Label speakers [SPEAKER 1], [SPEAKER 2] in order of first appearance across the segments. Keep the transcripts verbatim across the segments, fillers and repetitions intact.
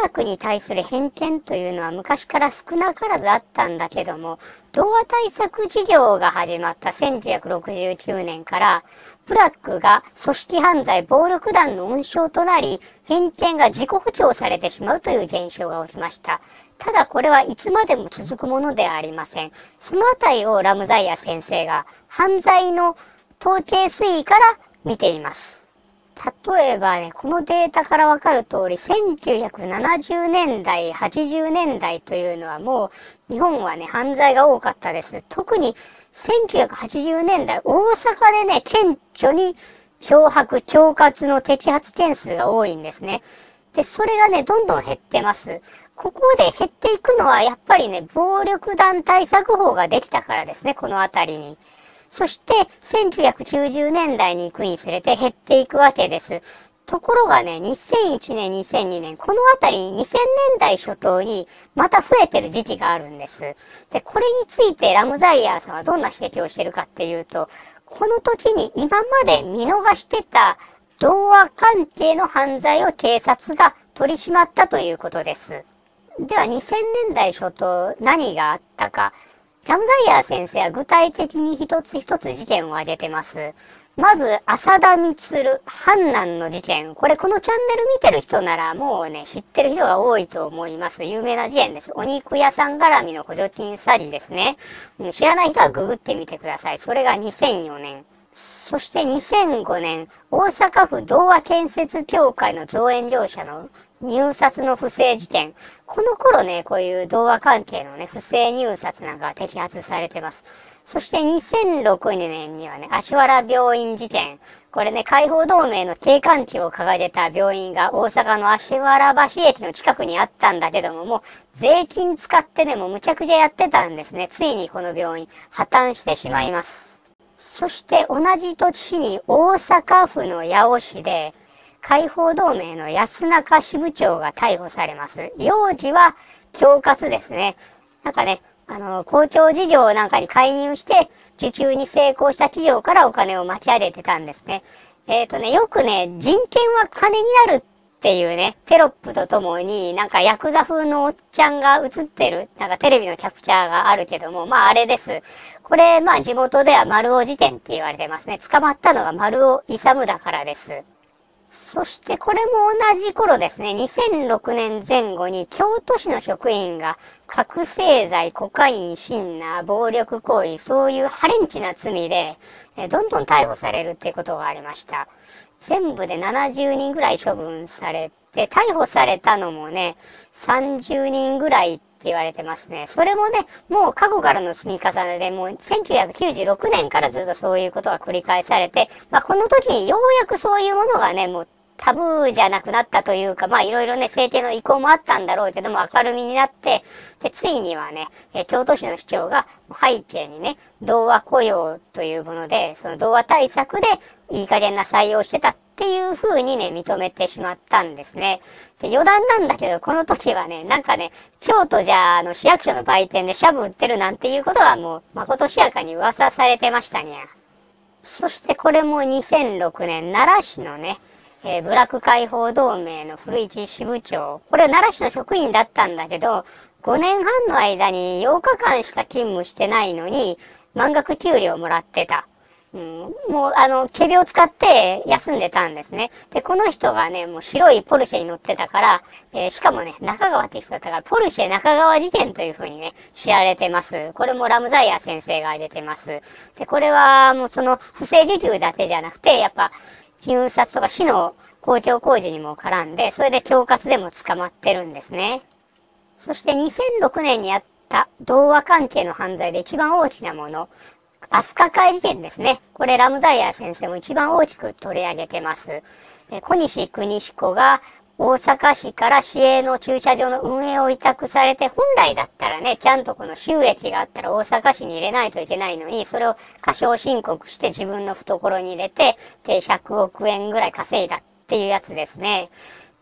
[SPEAKER 1] 学に対する偏見というのは昔から少なからずあったんだけども、童話対策事業が始まったせんきゅうひゃくろくじゅうきゅうねんから、部落が組織犯罪暴力団の温床となり、偏見が自己補強されてしまうという現象が起きました。ただこれはいつまでも続くものではありません。そのあたりをラムザイア先生が犯罪の統計推移から見ています。例えばね、このデータからわかる通り、せんきゅうひゃくななじゅうねんだい、はちじゅうねんだいというのはもう、日本はね、犯罪が多かったです。特にせんきゅうひゃくはちじゅうねんだい、大阪でね、顕著に脅迫、恐喝の摘発件数が多いんですね。で、それがね、どんどん減ってます。ここで減っていくのは、やっぱりね、暴力団対策法ができたからですね、このあたりに。そして、せんきゅうひゃくきゅうじゅうねんだいに行くにつれて減っていくわけです。ところがね、にせんいちねん、にせんにねん、このあたりにせんねんだい初頭にまた増えてる時期があるんです。で、これについてラムザイヤーさんはどんな指摘をしてるかっていうと、この時に今まで見逃してた童話関係の犯罪を警察が取り締まったということです。ではにせんねんだい初頭何があったか。ラムザイヤー先生は具体的に一つ一つ事件を挙げてます。まず、浅田光、阪南の事件。これこのチャンネル見てる人ならもうね、知ってる人が多いと思います。有名な事件です。お肉屋さん絡みの補助金詐欺ですね。知らない人はググってみてください。それがにせんよねん。そしてにせんごねん、大阪府童話建設協会の造園業者の入札の不正事件。この頃ね、こういう童話関係のね、不正入札なんかが摘発されてます。そしてにせんろくねんにはね、芦原病院事件。これね、解放同盟の警官旗を掲げた病院が大阪の芦原橋駅の近くにあったんだけども、もう税金使ってね、もうむちゃくちゃやってたんですね。ついにこの病院破綻してしまいます。そして同じ年に大阪府の八尾市で、解放同盟の安中支部長が逮捕されます。容疑は恐喝ですね。なんかね、あの、公共事業なんかに介入して、受注に成功した企業からお金を巻き上げてたんですね。えっとね、よくね、人権は金になるっていうね、テロップとともに、なんかヤクザ風のおっちゃんが映ってる、なんかテレビのキャプチャーがあるけども、まああれです。これ、まあ地元では丸尾事件って言われてますね。捕まったのが丸尾勇だからです。そしてこれも同じ頃ですね、にせんろくねんぜん後に京都市の職員が覚醒剤、コカイン、シンナー、暴力行為、そういうハレンチな罪で、えどんどん逮捕されるっていうことがありました。全部でななじゅうにんぐらい処分されて、逮捕されたのもね、さんじゅうにんぐらいって言われてますね。それもね、もう過去からの積み重ねで、もうせんきゅうひゃくきゅうじゅうろくねんからずっとそういうことが繰り返されて、まあこの時にようやくそういうものがね、もうタブーじゃなくなったというか、まあいろいろね、政権の意向もあったんだろうけども、明るみになって、で、ついにはね、え京都市の市長が背景にね、童話雇用というもので、その童話対策でいい加減な採用してたっていう風にね、認めてしまったんですね。で、余談なんだけど、この時はね、なんかね、京都じゃあの市役所の売店でシャブ売ってるなんていうことはもう、まことしやかに噂されてましたにゃ。そしてこれもにせんろくねん、奈良市のね、えー、部落解放同盟の古市支部長。これ奈良市の職員だったんだけど、ごねんはんの間にようかかんしか勤務してないのに、満額給料もらってた。うん、もう、あの、仮病を使って休んでたんですね。で、この人がね、もう白いポルシェに乗ってたから、えー、しかもね、中川って人だったから、ポルシェ中川事件という風にね、知られてます。これもラムザイヤー先生が挙げてます。で、これはもうその不正受給だけじゃなくて、やっぱ、入札とか市の公共工事にも絡んで、それで恐喝でも捕まってるんですね。そしてにせんろくねんにあった童話関係の犯罪で一番大きなもの、飛鳥会事件ですね。これラムザイヤー先生も一番大きく取り上げてます。小西邦彦が大阪市から市営の駐車場の運営を委託されて、本来だったらね、ちゃんとこの収益があったら大阪市に入れないといけないのに、それを過少申告して自分の懐に入れて、で、ひゃくおくえんぐらい稼いだっていうやつですね。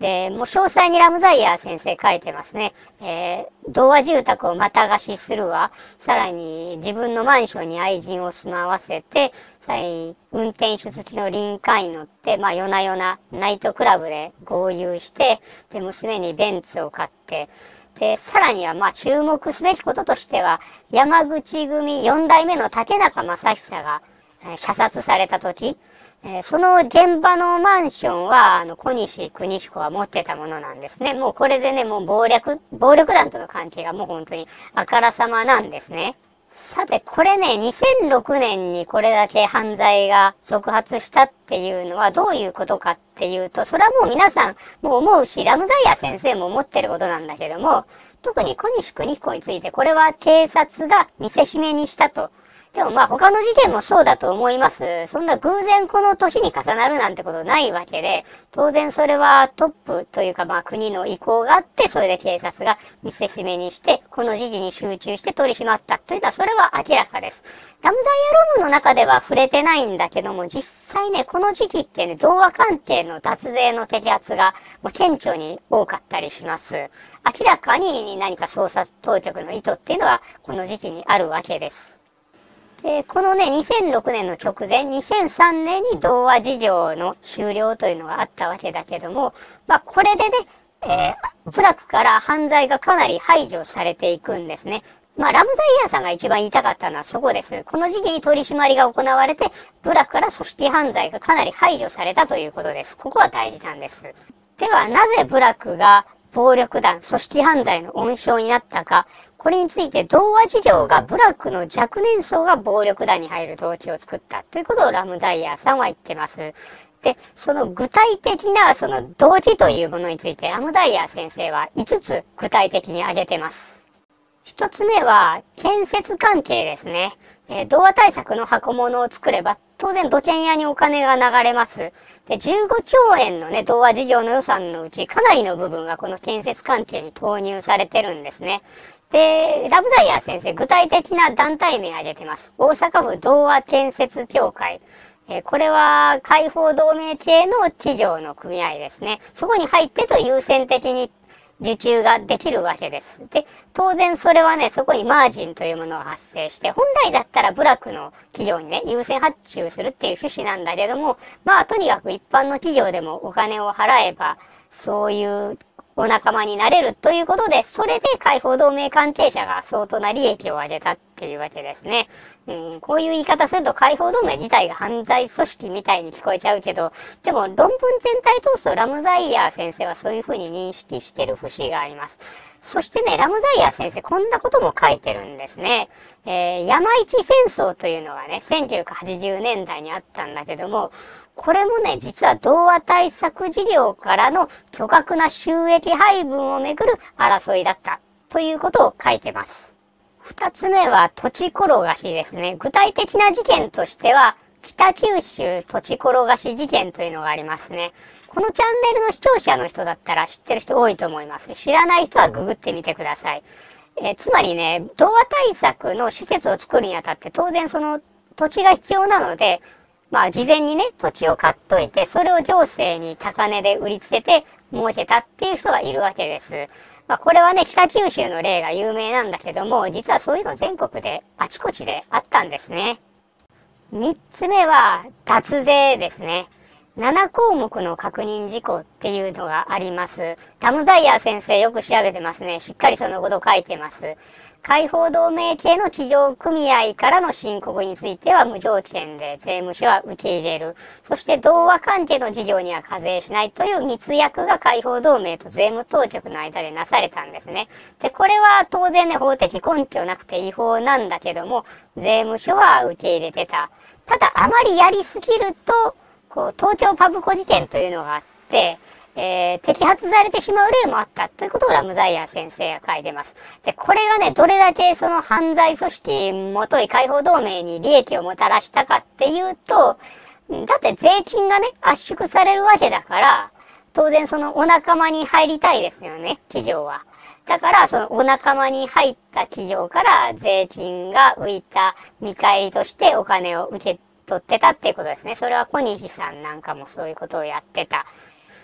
[SPEAKER 1] で、もう詳細にラムザイヤー先生書いてますね。えー、童話住宅をまた貸しするわ。さらに自分のマンションに愛人を住まわせて、さらに運転手付きのリンカーンに乗って、まあ夜な夜なナイトクラブで豪遊して、で、娘にベンツを買って、で、さらにはまあ注目すべきこととしては、山口組よん代目の竹中正久が、えー、射殺された時、えー、その現場のマンションは、あの、小西邦彦が持ってたものなんですね。もうこれでね、もう暴力、暴力団との関係がもう本当にあからさまなんですね。さて、これね、にせんろくねんにこれだけ犯罪が続発したっていうのはどういうことかっていうと、それはもう皆さんもう思うし、ラムザイヤー先生も思ってることなんだけども、特に小西邦彦についてこれは警察が見せしめにしたと。でもまあ他の事件もそうだと思います。そんな偶然この年に重なるなんてことないわけで、当然それはトップというかまあ国の意向があって、それで警察が見せしめにして、この時期に集中して取り締まったというのはそれは明らかです。ラムザイヤロームの中では触れてないんだけども、実際ね、この時期ってね、童話関係の脱税の摘発がもう顕著に多かったりします。明らかに何か捜査当局の意図っていうのはこの時期にあるわけです。で、このね、にせんろくねんの直前、にせんさんねんに童話事業の終了というのがあったわけだけども、まあこれでね、えー、部落から犯罪がかなり排除されていくんですね。まあラムザイヤーさんが一番言いたかったのはそこです。この時期に取り締まりが行われて、部落から組織犯罪がかなり排除されたということです。ここは大事なんです。では、なぜ部落が暴力団、組織犯罪の温床になったか、これについて童話事業が部落の若年層が暴力団に入る動機を作ったということをラムザイヤーさんは言ってます。で、その具体的なその動機というものについてラムザイヤー先生はいつつ具体的に挙げてます。一つ目は建設関係ですね。えー、童話対策の箱物を作れば当然土建屋にお金が流れます。で、じゅうごちょうえんのね、童話事業の予算のうちかなりの部分がこの建設関係に投入されてるんですね。で、ラムザイヤー先生、具体的な団体名を挙げてます。大阪府童話建設協会。えー、これは開放同盟系の企業の組合ですね。そこに入ってと優先的に受注ができるわけです。で、当然それはね、そこにマージンというものが発生して、本来だったら部落の企業にね、優先発注するっていう趣旨なんだけども、まあとにかく一般の企業でもお金を払えば、そういうお仲間になれるということで、それで開放同盟関係者が相当な利益を上げたっていうわけですね。うん、こういう言い方すると開放同盟自体が犯罪組織みたいに聞こえちゃうけど、でも論文全体通すとラムザイヤー先生はそういうふうに認識してる節があります。そしてね、ラムザイヤー先生こんなことも書いてるんですね。えー、山一戦争というのがね、せんきゅうひゃくはちじゅうねんだいにあったんだけども、これもね、実は童話対策事業からの巨額な収益配分をめぐる争いだったということを書いてます。二つ目は土地転がしですね。具体的な事件としては、北九州土地転がし事件というのがありますね。このチャンネルの視聴者の人だったら知ってる人多いと思います。知らない人はググってみてください。えー、つまりね、童話対策の施設を作るにあたって当然その土地が必要なので、まあ事前にね、土地を買っといて、それを行政に高値で売りつけて儲けたっていう人がいるわけです。まあこれはね、北九州の例が有名なんだけども、実はそういうの全国であちこちであったんですね。三つ目は脱税ですね。ななこうもくの確認事項っていうのがあります。ラムザイヤー先生よく調べてますね。しっかりそのこと書いてます。開放同盟系の企業組合からの申告については無条件で税務署は受け入れる。そして童話関係の事業には課税しないという密約が開放同盟と税務当局の間でなされたんですね。で、これは当然ね、法的根拠なくて違法なんだけども、税務署は受け入れてた。ただ、あまりやりすぎると、こう、東京パブコ事件というのがあって、えー、摘発されてしまう例もあったということをラムザイヤー先生が書いてます。で、これがね、どれだけその犯罪組織もとい開放同盟に利益をもたらしたかっていうと、だって税金がね、圧縮されるわけだから、当然そのお仲間に入りたいですよね、企業は。だから、そのお仲間に入った企業から税金が浮いた見返りとしてお金を受け取ってたっていうことですね。それは小西さんなんかもそういうことをやってた。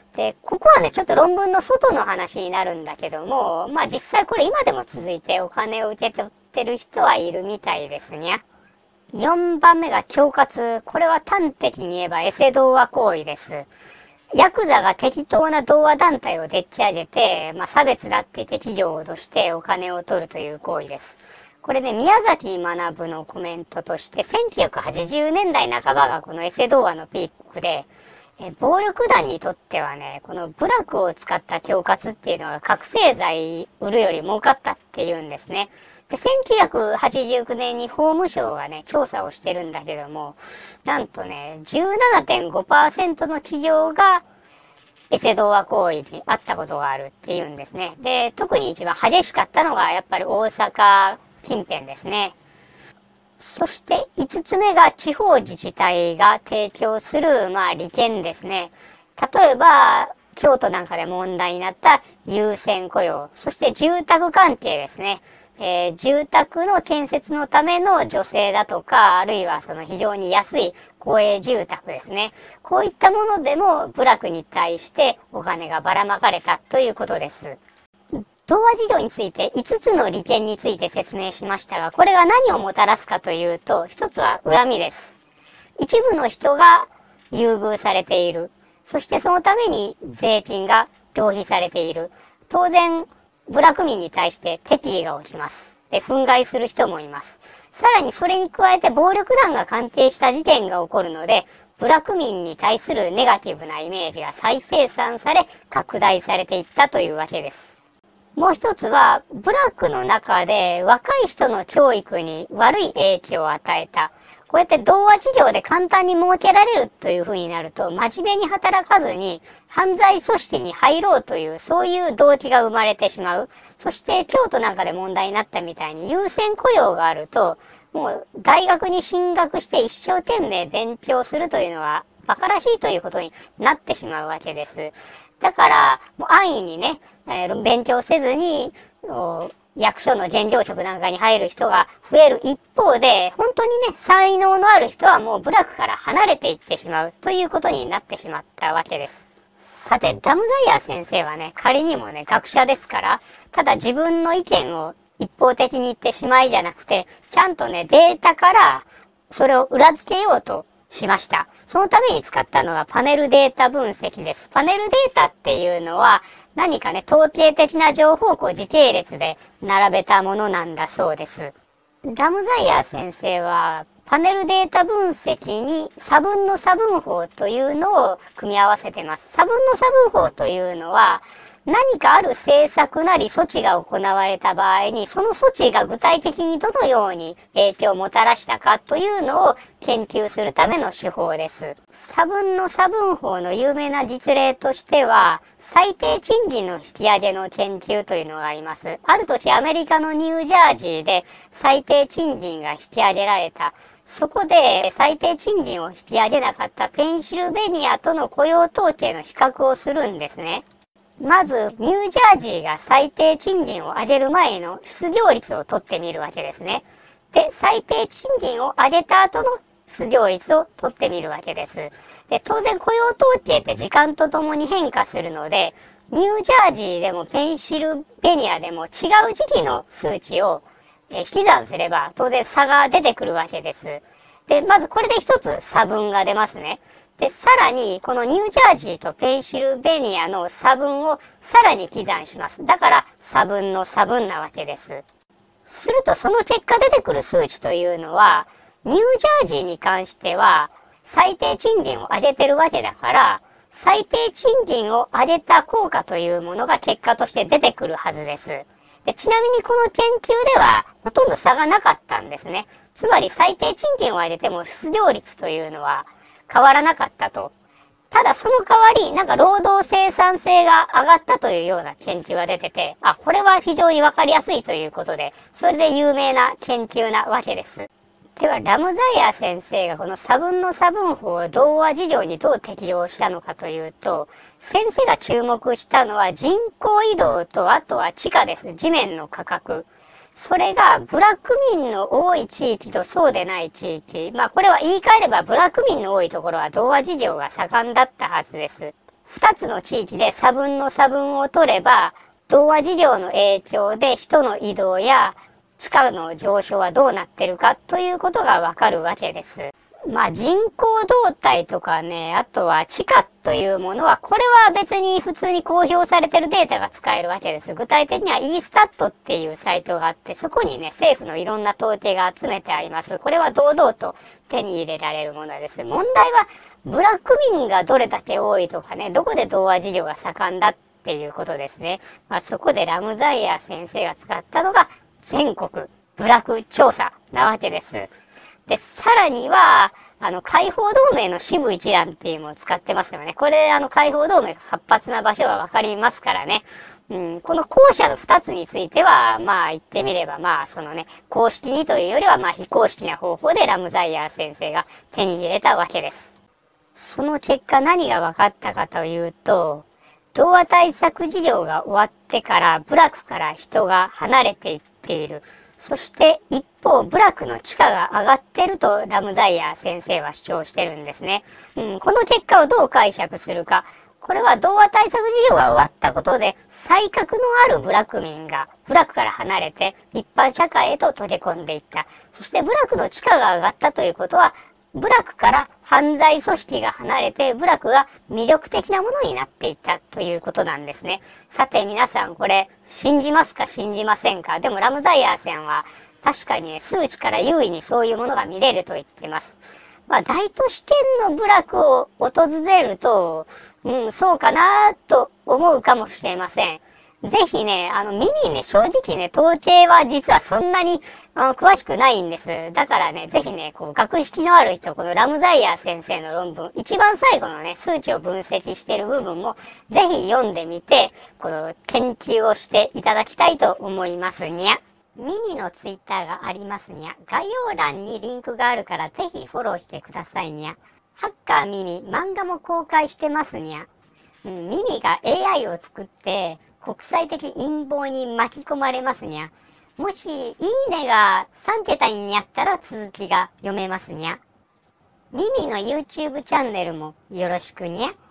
[SPEAKER 1] で、ここはね、ちょっと論文の外の話になるんだけども、まあ実際これ今でも続いてお金を受け取ってる人はいるみたいですね。よんばんめが恐喝。これは端的に言えばエセ童話行為です。ヤクザが適当な童話団体をでっち上げて、まあ差別だって言って企業を脅してお金を取るという行為です。これね、宮崎学のコメントとして、せんきゅうひゃくはちじゅうねんだいなかばがこのエセ童話のピークで、え暴力団にとってはね、この部落を使った恐喝っていうのが覚醒剤売るより儲かったっていうんですね。で、せんきゅうひゃくはちじゅうきゅうねんに法務省がね、調査をしてるんだけども、なんとね、じゅうななてんごパーセント の企業がエセ童話行為にあったことがあるっていうんですね。で、特に一番激しかったのがやっぱり大阪近辺ですね。そしていつつめが地方自治体が提供する、まあ利権ですね。例えば、京都なんかで問題になった優先雇用、そして住宅関係ですね。えー、住宅の建設のための助成だとか、あるいはその非常に安い公営住宅ですね。こういったものでも部落に対してお金がばらまかれたということです。童話事業についていつつの利権について説明しましたが、これが何をもたらすかというと、一つは恨みです。一部の人が優遇されている。そしてそのために税金が浪費されている。当然、部落民に対して敵意が起きます。で、憤慨する人もいます。さらにそれに加えて暴力団が関係した事件が起こるので、部落民に対するネガティブなイメージが再生産され、拡大されていったというわけです。もう一つは、部落の中で若い人の教育に悪い影響を与えた。こうやって童話事業で簡単に儲けられるという風になると、真面目に働かずに犯罪組織に入ろうという、そういう動機が生まれてしまう。そして京都なんかで問題になったみたいに優先雇用があると、もう大学に進学して一生懸命勉強するというのは馬鹿らしいということになってしまうわけです。だから、もう安易にね、勉強せずに、役所の原料職なんかに入る人が増える一方で、本当にね、才能のある人はもう部落から離れていってしまうということになってしまったわけです。さて、ラムザイヤー先生はね、仮にもね、学者ですから、ただ自分の意見を一方的に言ってしまいじゃなくて、ちゃんとね、データからそれを裏付けようとしました。そのために使ったのがパネルデータ分析です。パネルデータっていうのは何かね、統計的な情報をこう時系列で並べたものなんだそうです。ラムザイヤー先生はパネルデータ分析に差分の差分法というのを組み合わせてます。差分の差分法というのは何かある政策なり措置が行われた場合に、その措置が具体的にどのように影響をもたらしたかというのを研究するための手法です。差分の差分法の有名な実例としては、最低賃金の引き上げの研究というのがあります。ある時アメリカのニュージャージーで最低賃金が引き上げられた。そこで最低賃金を引き上げなかったペンシルベニアとの雇用統計の比較をするんですね。まず、ニュージャージーが最低賃金を上げる前の失業率を取ってみるわけですね。で、最低賃金を上げた後の失業率を取ってみるわけです。で、当然雇用統計って時間とともに変化するので、ニュージャージーでもペンシルベニアでも違う時期の数値を引き算すれば当然差が出てくるわけです。で、まずこれで一つ差分が出ますね。で、さらに、このニュージャージーとペンシルベニアの差分をさらに刻算します。だから、差分の差分なわけです。すると、その結果出てくる数値というのは、ニュージャージーに関しては、最低賃金を上げてるわけだから、最低賃金を上げた効果というものが結果として出てくるはずです。で、ちなみにこの研究では、ほとんど差がなかったんですね。つまり、最低賃金を上げても失業率というのは、変わらなかったと。ただその代わり、なんか労働生産性が上がったというような研究が出てて、あ、これは非常にわかりやすいということで、それで有名な研究なわけです。では、ラムザイヤー先生がこの差分の差分法を童話事業にどう適用したのかというと、先生が注目したのは人口移動と、あとは地価です。地面の価格。それが部落民の多い地域とそうでない地域。まあこれは言い換えれば部落民の多いところは童話事業が盛んだったはずです。 二つの地域で差分の差分を取れば、童話事業の影響で人の移動や地価の上昇はどうなってるかということがわかるわけです。まあ人口動態とかね、あとは地価というものは、これは別に普通に公表されてるデータが使えるわけです。具体的には イースタット っていうサイトがあって、そこにね、政府のいろんな統計が集めてあります。これは堂々と手に入れられるものです。問題は、部落民がどれだけ多いとかね、どこで童話事業が盛んだっていうことですね。まあそこでラムザイヤー先生が使ったのが、全国部落調査なわけです。で、さらには、あの、解放同盟の支部一覧っていうのを使ってますよね。これ、あの、解放同盟が活発な場所はわかりますからね。うん、この後者の二つについては、まあ言ってみれば、まあそのね、公式にというよりは、まあ非公式な方法でラムザイヤー先生が手に入れたわけです。その結果何が分かったかというと、童話対策事業が終わってから、部落から人が離れていっている。そして一方、部落の地価が上がってるとラムザイヤー先生は主張してるんですね。うん、この結果をどう解釈するか。これは童話対策事業が終わったことで、才覚のある部落民が部落から離れて一般社会へと溶け込んでいった。そして部落の地価が上がったということは、部落から犯罪組織が離れて部落が魅力的なものになっていったということなんですね。さて皆さんこれ信じますか信じませんか？でもラムザイヤーさんは確かに、ね、数値から優位にそういうものが見れると言っています。まあ大都市圏の部落を訪れると、うん、そうかなと思うかもしれません。ぜひね、あの、耳ね、正直ね、統計は実はそんなにあの詳しくないんです。だからね、ぜひね、こう、学識のある人、このラムザイヤー先生の論文、一番最後のね、数値を分析している部分も、ぜひ読んでみて、この研究をしていただきたいと思いますにゃ。耳のツイッターがありますにゃ。概要欄にリンクがあるからぜひフォローしてくださいにゃ。ハッカー耳、漫画も公開してますにゃ。うん、耳が エーアイ を作って、国際的陰謀に巻き込まれますにゃ。もし、いいねがさん桁になったら続きが読めますにゃ。耳の YouTube チャンネルもよろしくにゃ。